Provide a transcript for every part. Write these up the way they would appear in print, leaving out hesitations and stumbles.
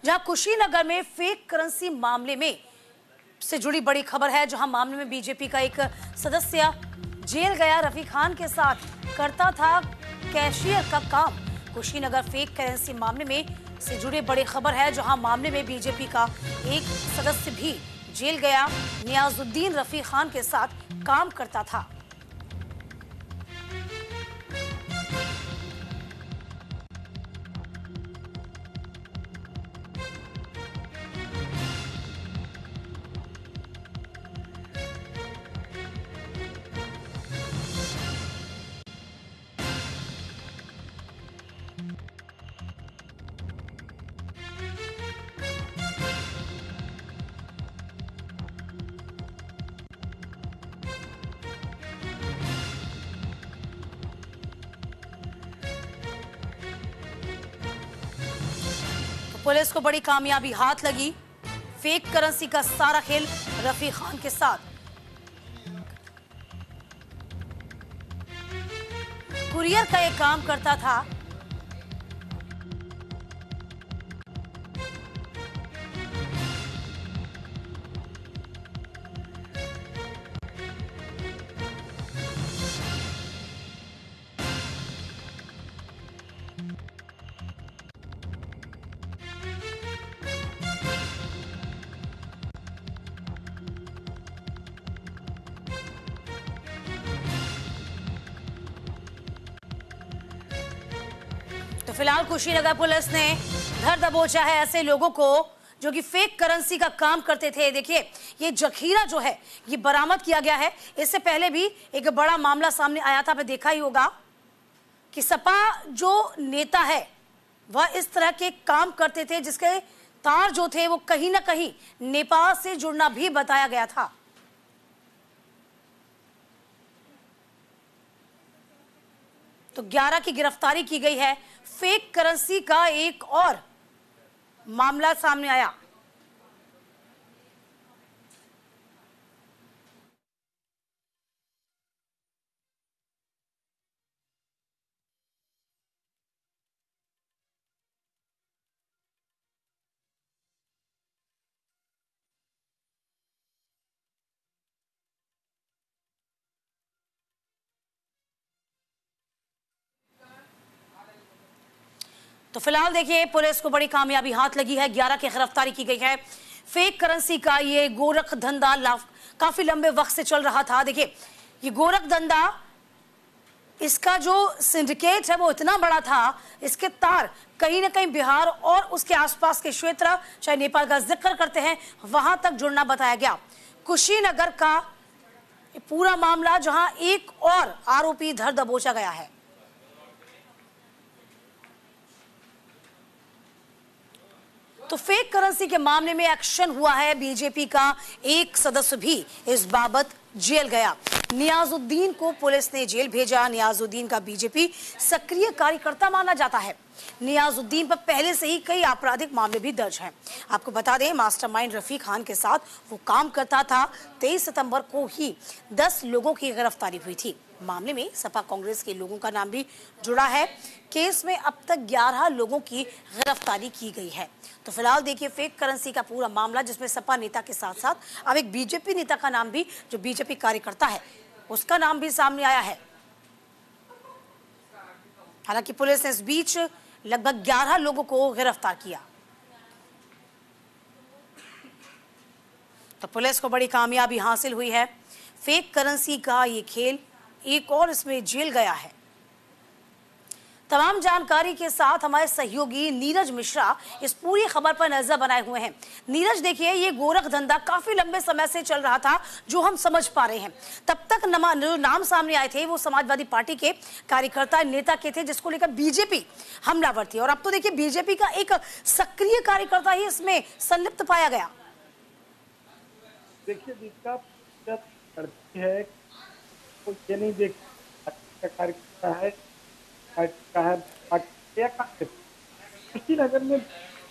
जहां कुशीनगर में fake currency मामले में से जुड़ी बड़ी खबर है, जहां मामले में बीजेपी का एक सदस्य जेल गया। रफी खान के साथ करता था कैशियर का काम। कुशीनगर फेक करेंसी मामले में से जुड़ी बड़ी खबर है, जहां मामले में बीजेपी का एक सदस्य भी जेल गया। नियाजुद्दीन रफी खान के साथ काम करता था। पुलिस को बड़ी कामयाबी हाथ लगी। फेक करेंसी का सारा खेल रफी खान के साथ। कुरियर का एक काम करता था। तो फिलहाल कुशीनगर पुलिस ने धर दबोचा है ऐसे लोगों को जो कि फेक करेंसी का काम करते थे। देखिए, ये जखीरा जो है ये बरामद किया गया है। इससे पहले भी एक बड़ा मामला सामने आया था। आपने देखा ही होगा कि सपा जो नेता है वह इस तरह के काम करते थे, जिसके तार जो थे वो कहीं ना कहीं नेपाल से जुड़ना भी बताया गया था। तो 11 की गिरफ्तारी की गई है। फेक करेंसी का एक और मामला सामने आया। तो फिलहाल देखिए, पुलिस को बड़ी कामयाबी हाथ लगी है। 11 की गिरफ्तारी की गई है। फेक करेंसी का ये गोरख धंधा काफी लंबे वक्त से चल रहा था। देखिए, ये गोरख धंधा, इसका जो सिंडिकेट है वो इतना बड़ा था, इसके तार कहीं ना कहीं बिहार और उसके आसपास के क्षेत्र, चाहे नेपाल का जिक्र करते हैं, वहां तक जुड़ना बताया गया। कुशीनगर का पूरा मामला, जहां एक और आरोपी धर दबोचा गया है। तो फेक करेंसी के मामले में एक्शन हुआ है। बीजेपी का एक सदस्य भी इस बाबत जेल गया। नियाजुद्दीन को पुलिस ने जेल भेजा। नियाजुद्दीन का बीजेपी सक्रिय कार्यकर्ता माना जाता है। नियाजुद्दीन पर पहले से ही कई आपराधिक मामले भी दर्ज हैं। आपको बता दें, मास्टरमाइंड रफी खान के साथ वो काम करता था। 23 सितंबर को ही 10 लोगों की गिरफ्तारी हुई थी। मामले में सपा कांग्रेस के लोगों का नाम भी जुड़ा है। केस में अब तक 11 लोगों की गिरफ्तारी की गई है। तो फिलहाल देखिए, फेक करेंसी का पूरा मामला, जिसमें सपा नेता के साथ साथ अब एक बीजेपी नेता का नाम भी, जो बीजेपी कार्यकर्ता है, उसका नाम भी सामने आया है। हालांकि पुलिस ने इस बीच लगभग 11 लोगों को गिरफ्तार किया। तो पुलिस को बड़ी कामयाबी हासिल हुई है। फेक करेंसी का ये खेल, एक और इसमें जेल गया है। तमाम जानकारी के साथ हमारे सहयोगी नीरज मिश्रा इस पूरी खबर पर नजर बनाए हुए हैं। नीरज, देखिए, ये गोरख धंधा काफी लंबे समय से चल रहा था, जो हम समझ पा रहे हैं। तब तक जो नाम सामने आए थे वो समाजवादी पार्टी के कार्यकर्ता नेता के थे, जिसको लेकर बीजेपी हमलावर थी। और अब तो देखिए, बीजेपी का एक सक्रिय कार्यकर्ता ही इसमें संलिप्त पाया गया। देखिए, जिसका है तो ये नहीं देख कार्यकर्ता है कुशीनगर में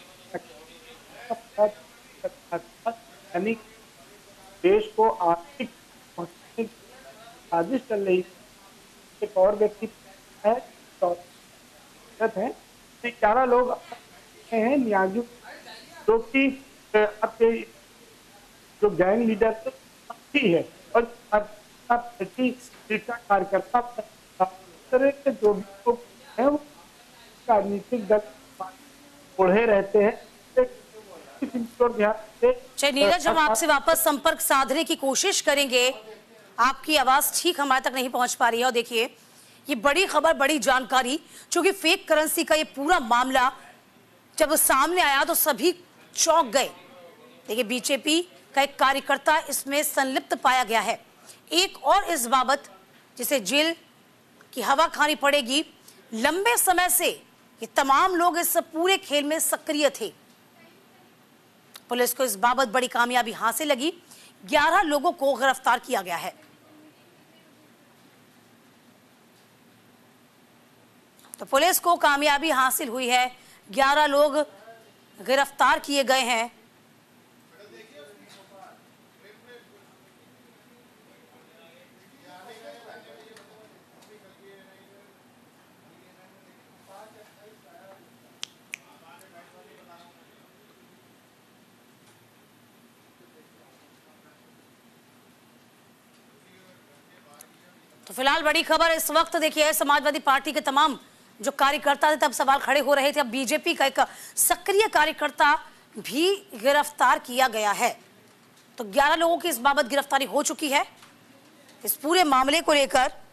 यानी देश को आर्थिक साजिश चल रही। एक और व्यक्ति है, 11 लोग हैं। जो कि आपके जो गैंग लीडर है और पार्टी का कार्यकर्ता तरह के जो भी लोग हैं वो राजनीतिक दल ओढ़े रहते हैं। चलिए नीरज, हम आपसे वापस संपर्क साधने की कोशिश करेंगे। आपकी आवाज ठीक हमारे तक नहीं पहुंच पा रही है। और देखिए, ये बड़ी खबर, बड़ी जानकारी, क्योंकि फेक करेंसी का ये पूरा मामला जब सामने आया तो सभी चौंक गए। देखिए, बीजेपी का एक कार्यकर्ता इसमें संलिप्त पाया गया है। एक और इस बाबत जिसे जेल की हवा खानी पड़ेगी। लंबे समय से ये तमाम लोग इस पूरे खेल में सक्रिय थे। पुलिस को इस बाबत बड़ी कामयाबी हासिल लगी। 11 लोगों को गिरफ्तार किया गया है। तो पुलिस को कामयाबी हासिल हुई है, 11 लोग गिरफ्तार किए गए हैं। तो फिलहाल बड़ी खबर इस वक्त देखिए, समाजवादी पार्टी के तमाम जो कार्यकर्ता थे, तब सवाल खड़े हो रहे थे, अब बीजेपी का एक सक्रिय कार्यकर्ता भी गिरफ्तार किया गया है। तो 11 लोगों की इस बाबत गिरफ्तारी हो चुकी है। इस पूरे मामले को लेकर